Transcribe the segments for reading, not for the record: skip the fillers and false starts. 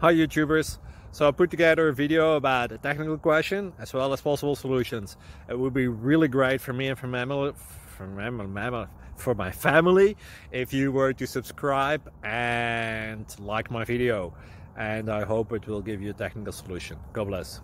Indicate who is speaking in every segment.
Speaker 1: Hi YouTubers! So I put together a video about a technical question as well as possible solutions. It would be really great for me and for my family if you were to subscribe and like my video, and I hope it will give you a technical solution. God bless.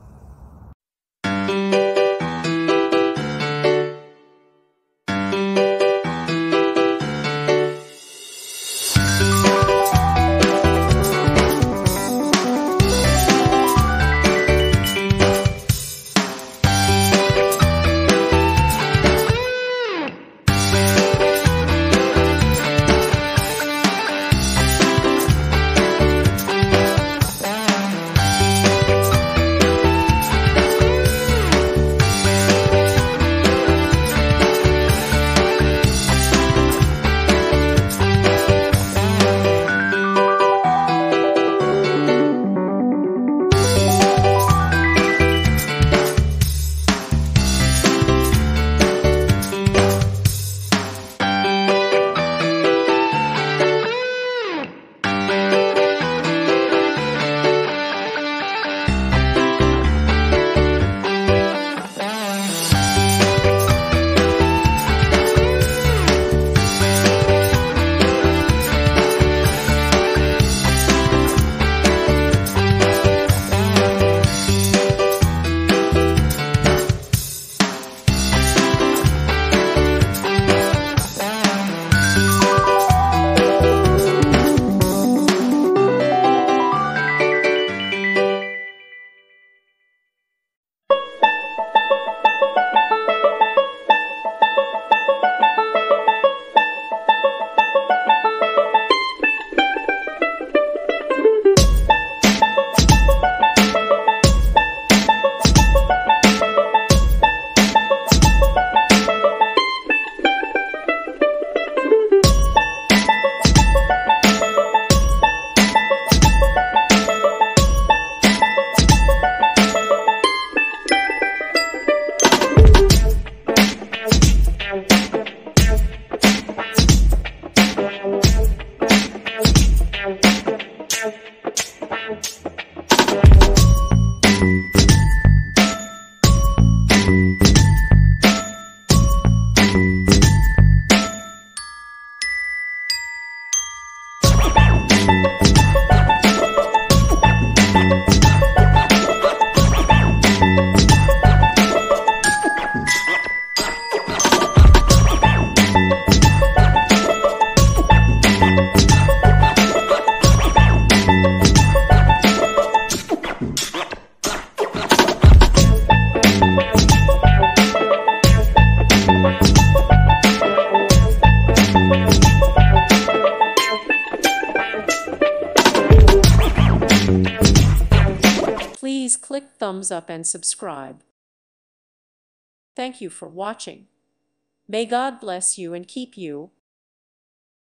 Speaker 2: Please click thumbs up and subscribe. Thank you for watching. May God bless you and keep you.